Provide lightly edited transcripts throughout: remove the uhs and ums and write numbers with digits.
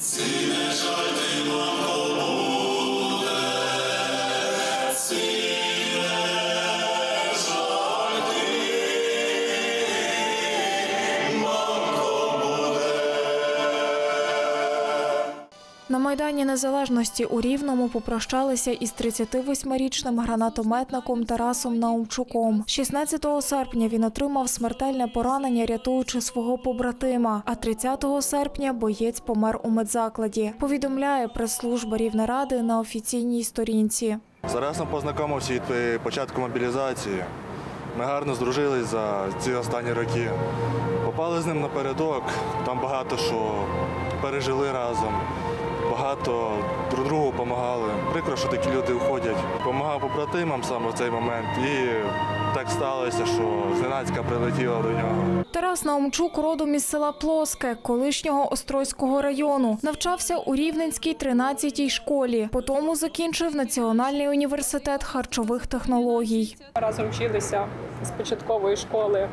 На Майдані Незалежності у Рівному попрощалися із 38-річним гранатометником Тарасом Наумчуком. 16 серпня він отримав смертельне поранення, рятуючи свого побратима, а 30 серпня боєць помер у медзакладі, повідомляє прес-служба Рівнеради на офіційній сторінці. З Тарасом познайомився від початку мобілізації. Ми гарно здружились за ці останні роки. Попали з ним напередок, там багато що пережили разом. Багато друг другу допомагали. Прикро, що такі люди уходять. Помагав побратимам саме в цей момент. І так сталося, що зненацька прилетіла до нього. Тарас Наумчук родом із села Плоске, колишнього Острозького району. Навчався у Рівненській 13-й школі. Потім закінчив Національний університет харчових технологій. Разом вчилися з початкової школи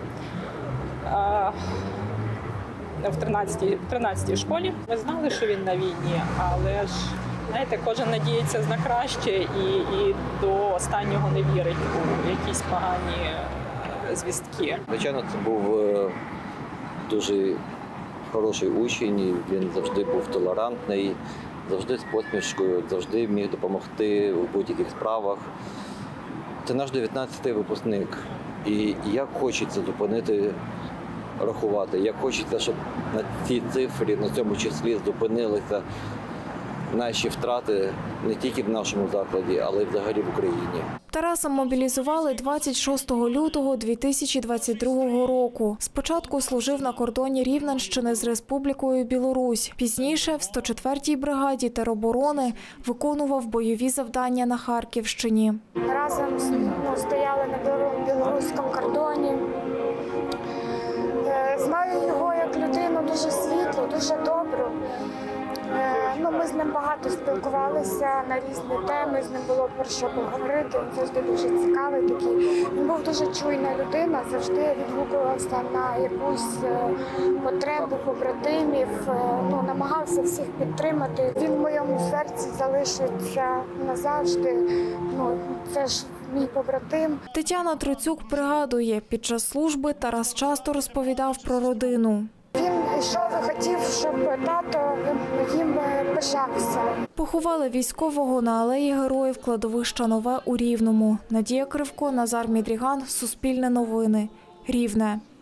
в 13-й школі. Ми знали, що він на війні, але ж, знаєте, кожен надіється на краще і до останнього не вірить у якісь погані звістки. Звичайно, це був дуже хороший учень, він завжди був толерантний, завжди з посмішкою, завжди міг допомогти у будь-яких справах. Це наш 19-й випускник. І як хочеться зупинити рахувати. Як хочеться, щоб на цій цифрі, на цьому числі зупинилися наші втрати не тільки в нашому закладі, але й взагалі в Україні. Тараса мобілізували 26 лютого 2022 року. Спочатку служив на кордоні Рівненщини з Республікою Білорусь. Пізніше в 104-й бригаді тероборони виконував бойові завдання на Харківщині. Разом стояли на білоруському кордоні. Знаю його як людину дуже світлу, дуже добру. Ми з ним багато спілкувалися на різні теми, з ним було про що поговорити, він завжди дуже цікавий такий. Він був дуже чуйна людина, завжди відгукувався на якусь потребу побратимів, намагався всіх підтримати. Він в моєму серці залишиться назавжди, це ж мій побратим. Тетяна Троцюк пригадує, під час служби Тарас часто розповідав про родину. Він йшов і хотів, щоб тато їм пишався. Поховали військового на алеї Героїв кладовища Нове у Рівному. Надія Кривко, Назар Мідріган, Суспільне новини, Рівне.